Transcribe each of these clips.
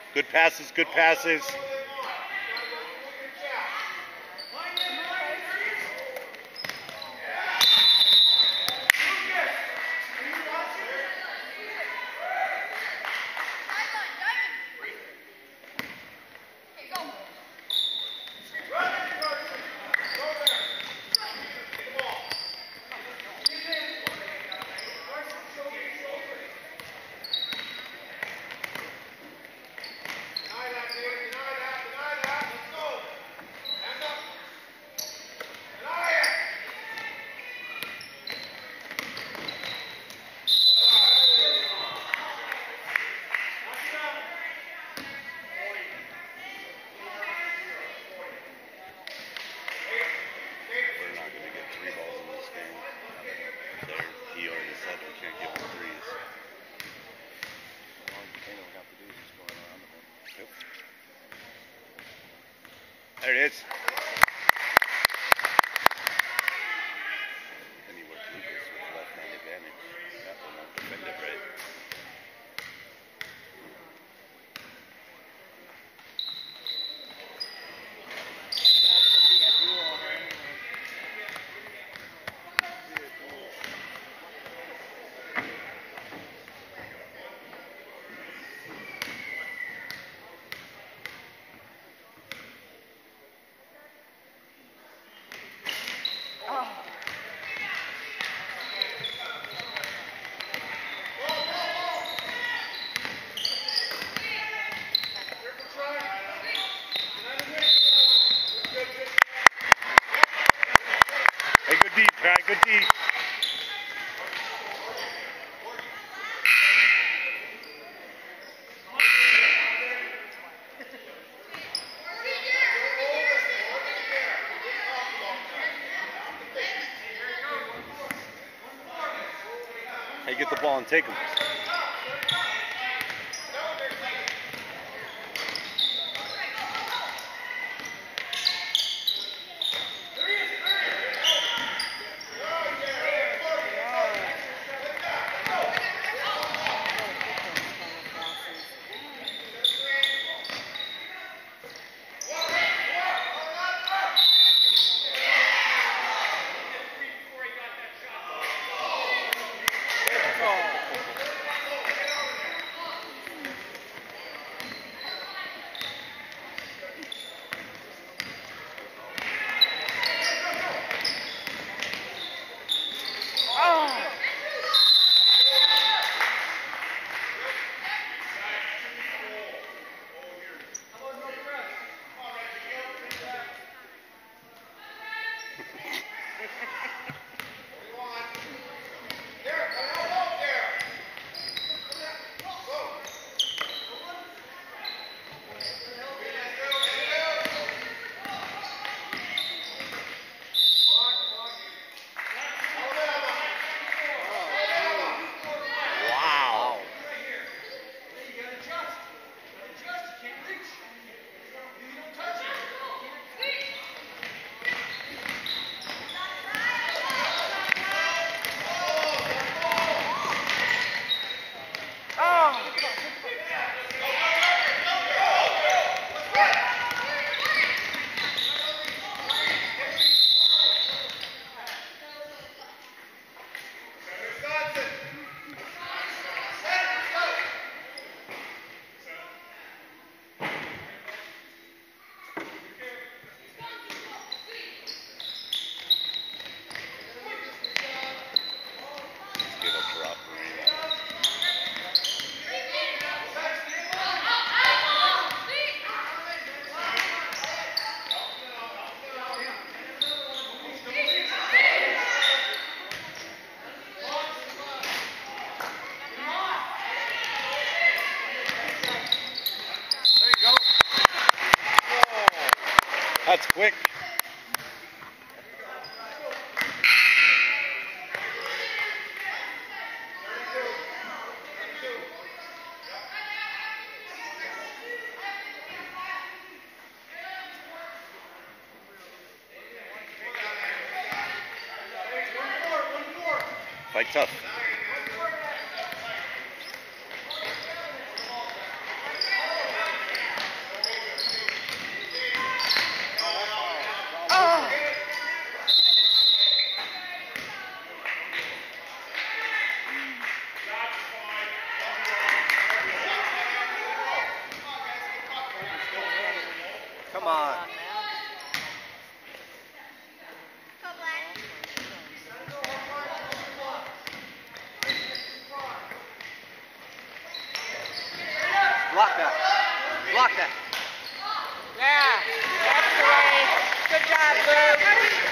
Good passes, good passes. There it is. Then he worked Lucas with left-hand advantage. That one won't defend it right. Hey, good D, try, good D. Hey, get the ball and take him. That's quick. Fight tough. Block that. Block that. Yeah, that's the way. Good job, Luke.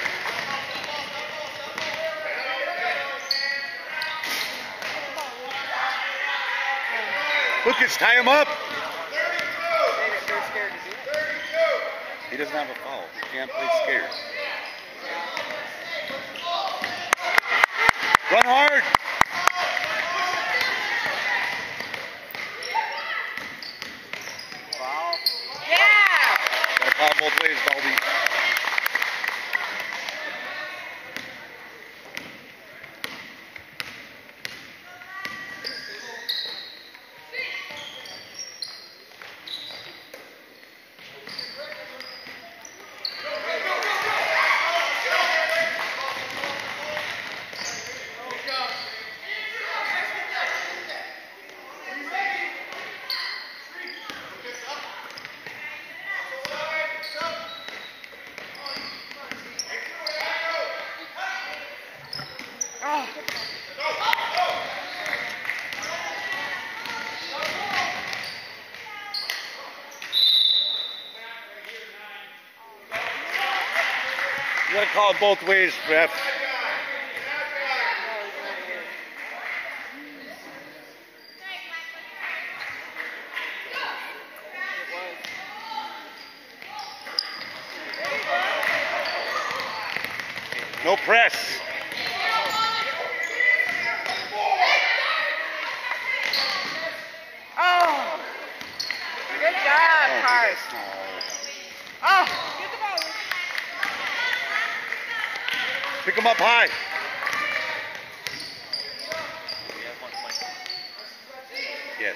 Lucas, tie him up. They're scared to do it. He doesn't have a foul. He can't play scared. Run hard. Foul. Yeah. Gotta call both ways, Baldy. You gotta call it both ways, ref. No press. Oh. Good job, Cars. Oh. Get the ball. Pick him up high. Yes.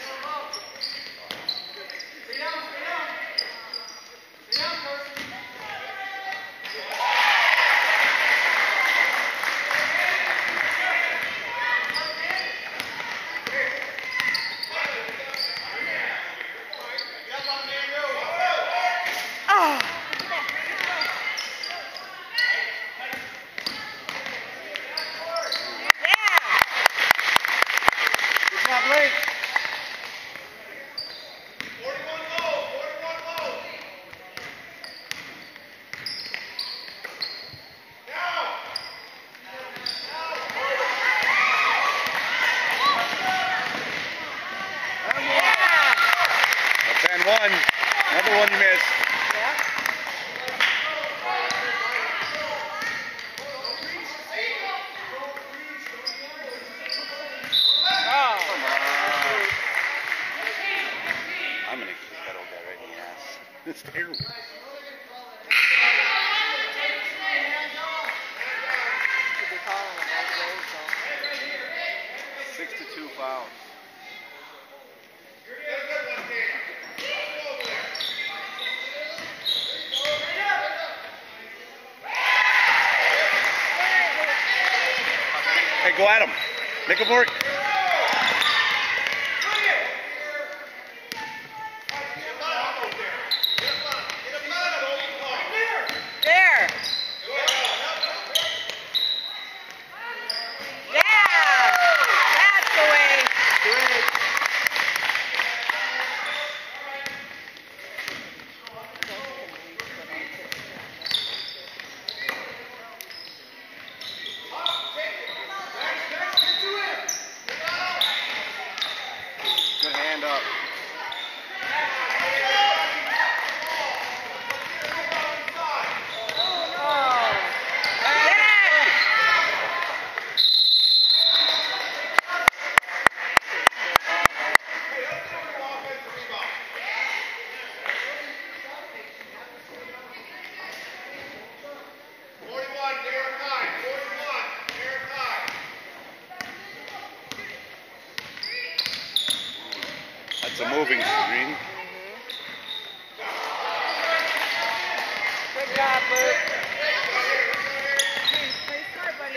Oh. It's not late. 41 low, 41 low. Now. That's and one. Another one you missed. I'm gonna kick that old guy right in the ass. It's terrible. Should be calling it both ways, though. 6-2 fouls. Hey, go at him. Make him work. There. Yeah. That's the way. Good hand up. That's a moving screen. Good job, Luke. Play smart, buddy.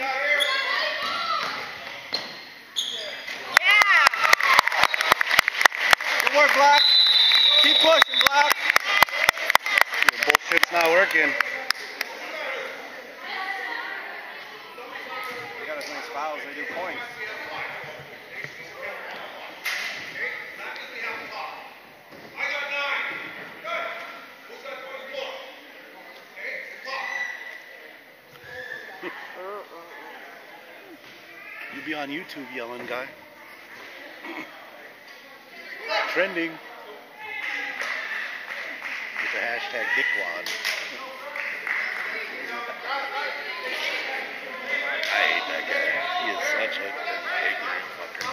Yeah. Good work, Black. Keep pushing, Black. The bullshit's not working. They got as many fouls as they do points. you on YouTube yelling, guy. Trending. With the hashtag dickwad. I hate that guy. He is such an ignorant fucker.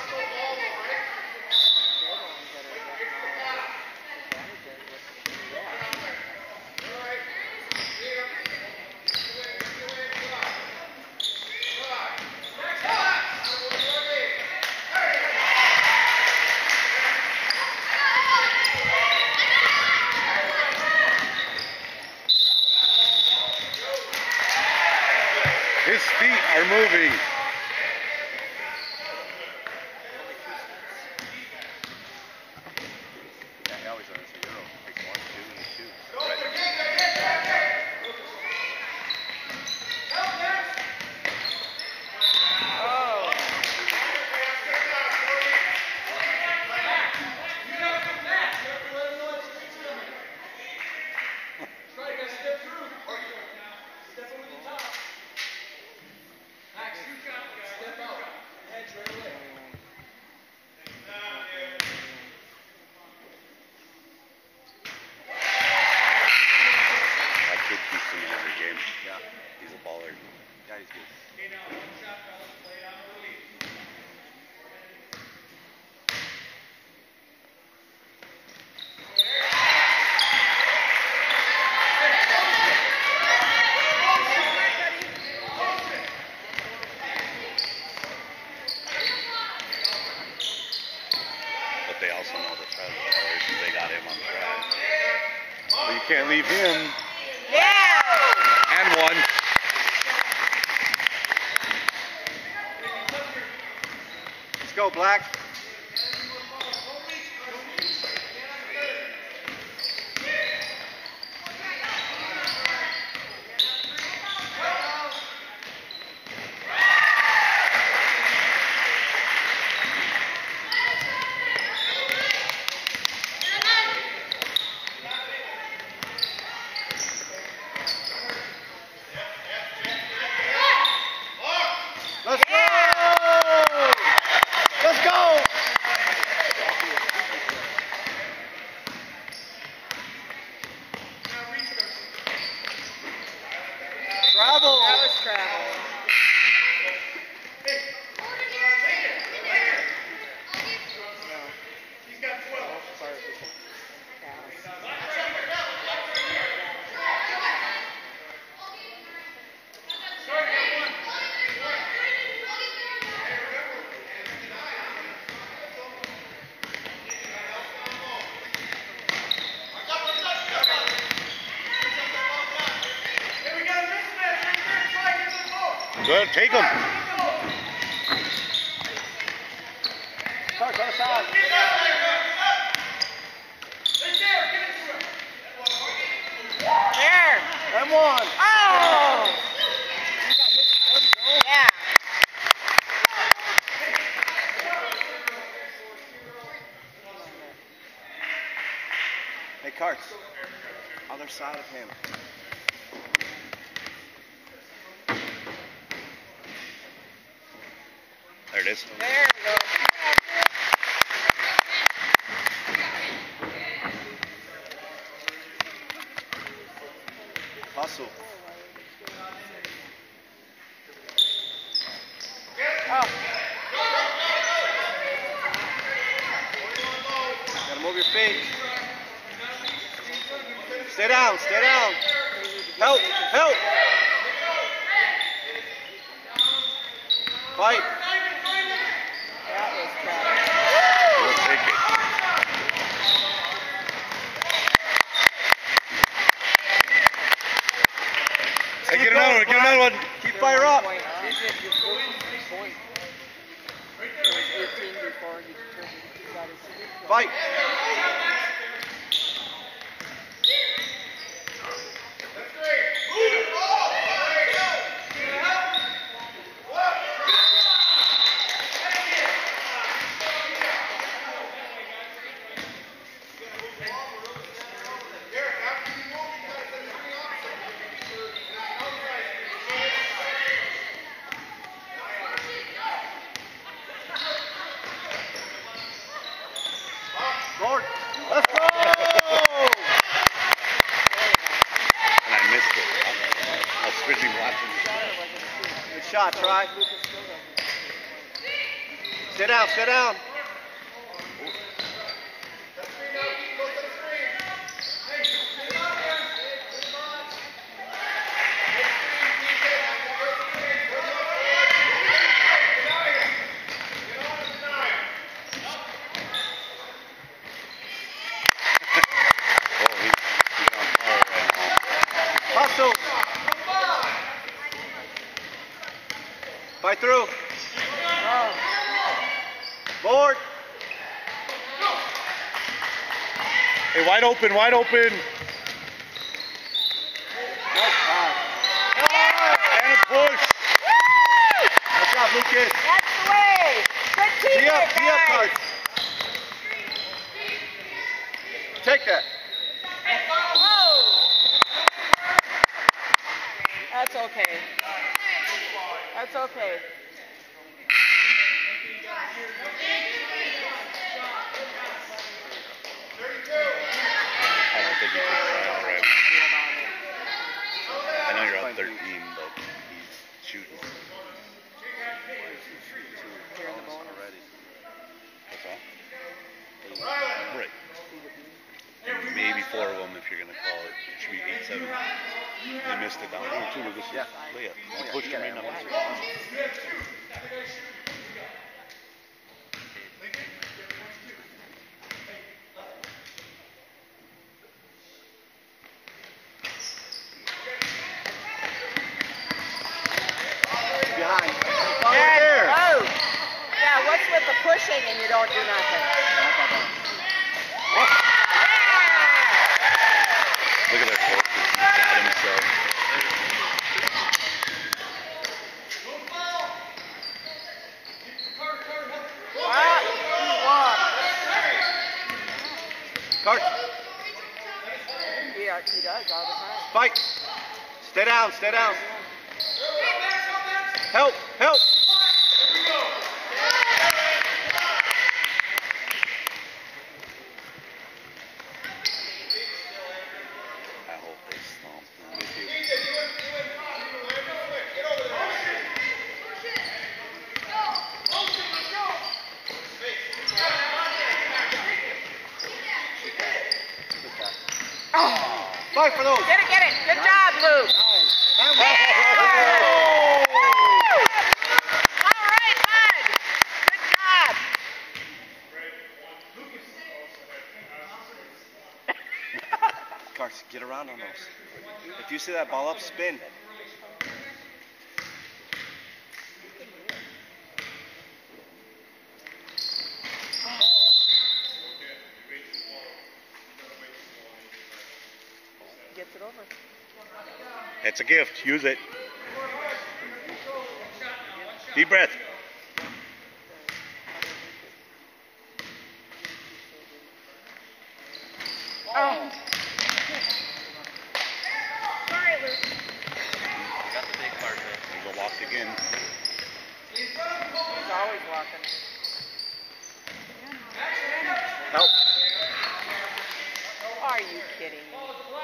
His feet are moving. Yeah, he always runs a Euro. Takes 1, 2, and 2. Oh. That kid keeps him in every game. Yeah. He's a baller. Yeah, he's good. But they also know the Trev baller because they got him on track. Well, you can't leave him. Yeah. And one. Let's go, Black. Let's go! Let's go! Travel! That was travel. Go ahead, take him. Start, other side. There. M1. Oh. Yeah. Hey, Carts. Other side of him. There it is. There we go. Hustle. Oh. Gotta move your feet. Stay down, stay down. Help, help. Fight. That was travel. We'll take it. Hey, get another one, get another one. Keep fire up. Point. Is it your point? It was 18 before he got his signature. Fight. shot, try. Sit down, sit down. Hustle. Fight through. Board. Hey, wide open, wide open. And a push. Good job, Lucas. That's the way. Good teamwork, Tee up, guys. Cards. Take that. Whoa. That's okay. That's okay. I don't think he took that already. I know you're up 13, but he's shooting. What's that? Right. And maybe 4 of them if you're going to call it. It should be 8-7. They missed it down here too. This is layup. He pushed him in the back. Behind. Oh. Yeah, what's with the pushing and you don't do nothing? Look at that close. He got himself. Cards. Yeah, he does all the time. Fight. Stay down, stay down. Help, help. I hope they stomp. Fight for those. Get it, get it. Good job, Luke. And Yeah. Oh. All right, bud. Good job. Cards, get around on those. If you see that ball up, spin. Gets it over. It's a gift. Use it. Deep breath. Oh. Sorry, Luke. Got the big part of it. Go walk again. He's always walking. Help. Are you kidding me?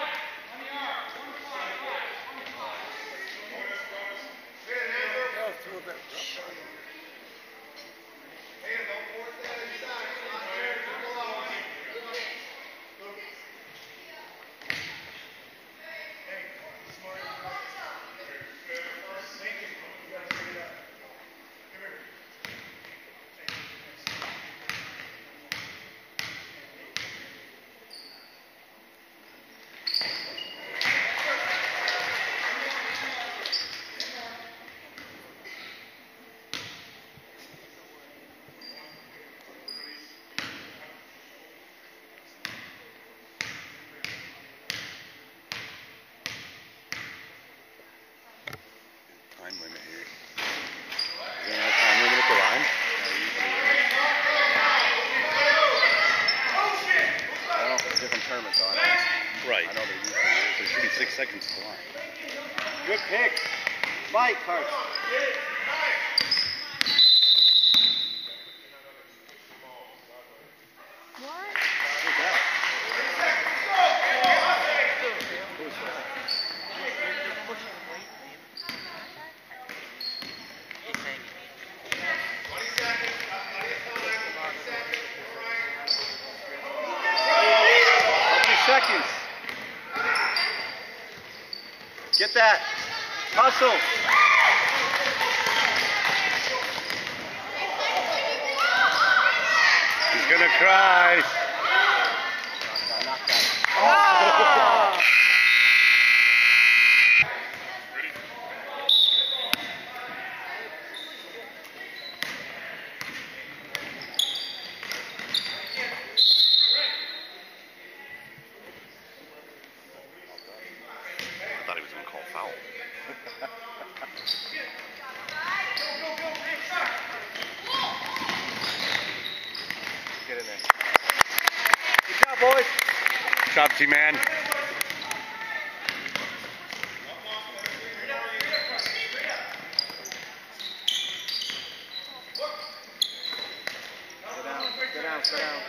Time limit here. Is there a time limit at the line? I don't know if it's different tournaments on it. Right. I know they usually is. There should be 6 seconds to line. Good pick. Fight, Cards. What? Good job. Get that. Hustle. He's gonna cry. Knock that. Oh! I thought he was gonna call foul. Get in there. Good job, boys. Good job, T-Man. Sit down, sit down.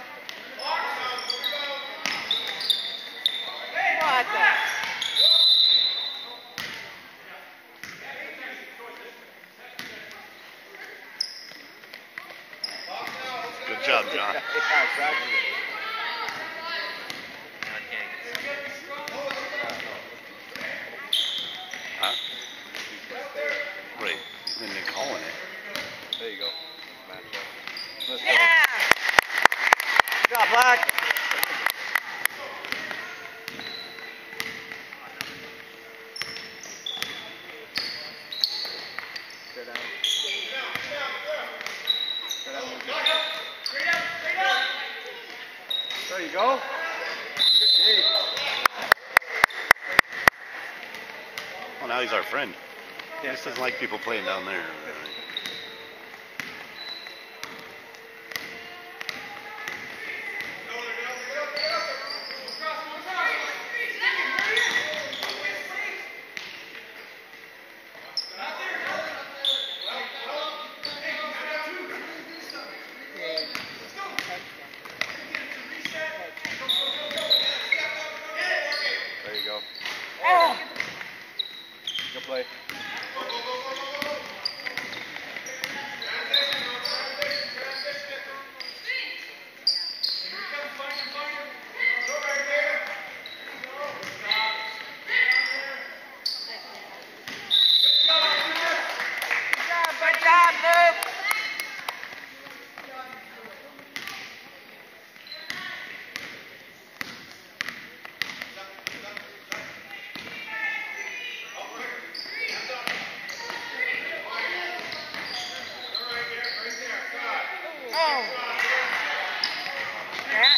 What the? Good job, John. Yeah, exactly. Huh? Right. He's not even calling it. There you go. Match up. Let's go. Yeah! Good job, Black. Sit down. Sit down. There you go. Good D. Well, now he's our friend. He just doesn't like people playing down there. There you go. Oh! Good play. Good job, Luke! Oh! Yeah.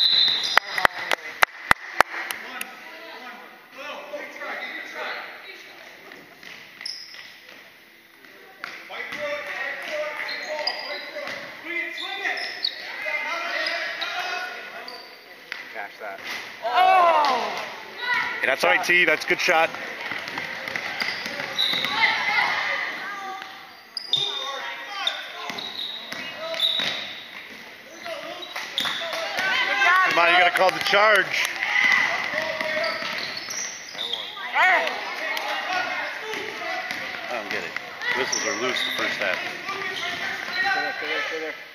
Cash that. Oh! Hey, that's all right, T. That's a good shot. Good job, Come on, you gotta call the charge. Luke! I don't get it. Whistles are loose the first half. Stay there, stay there, stay there.